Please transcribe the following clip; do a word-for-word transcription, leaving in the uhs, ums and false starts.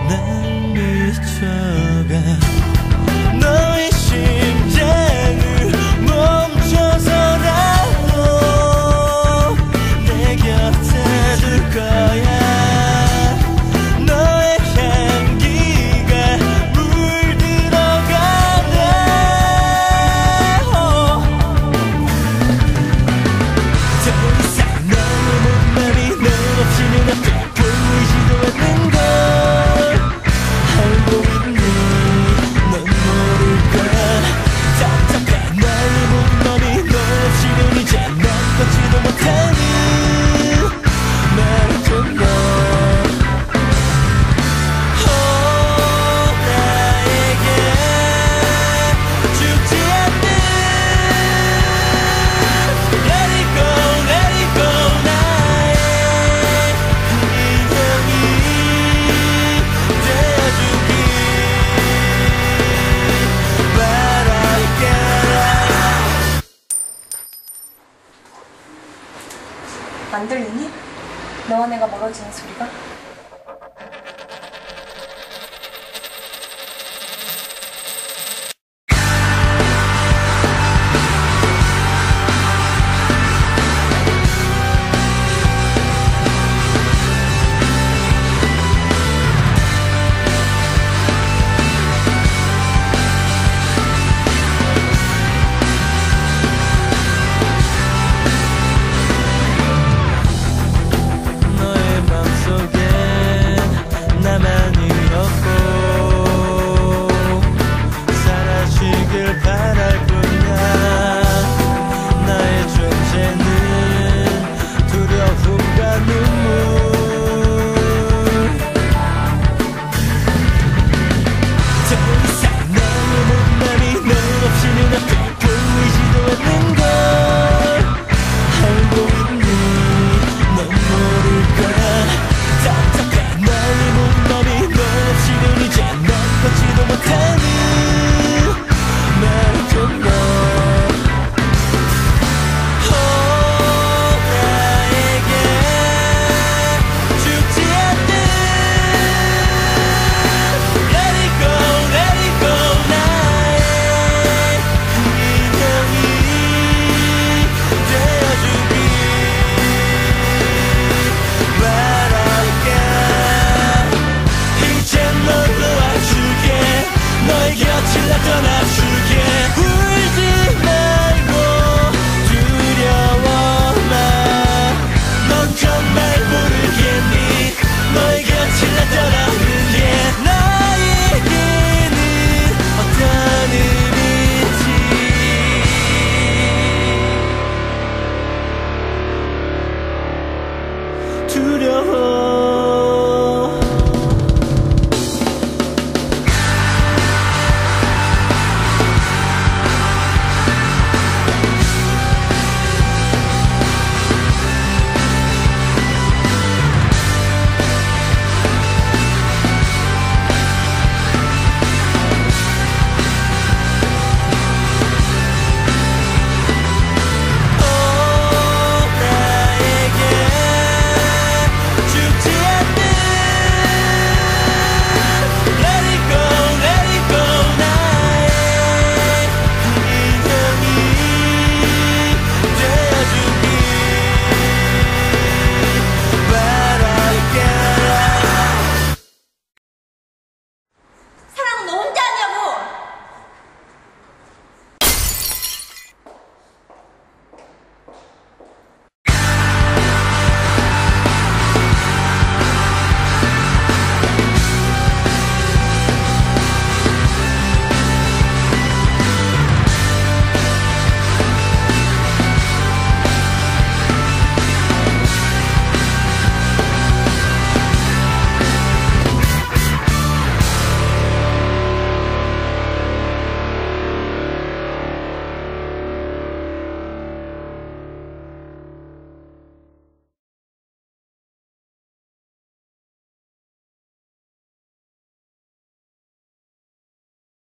난 미쳐가 너의 심장을 멈춰서라도 내 곁에 둘 거야. 너의 향기가 물들어가네. 더 이상 너의 몸맘이 넌 없이는 어때 보이지도 않는 걸 알고 있니. 넌 모를까. 답답해 나의 몸맘이 너 없이는 이제 난 걷지도 못하는 말해줬나. 어, 나에게 죽지 않는 Let it go, let it go. 나의 인형이 되어주길 바랄게. 안 들리니? 너와 내가 멀어지는 소리가?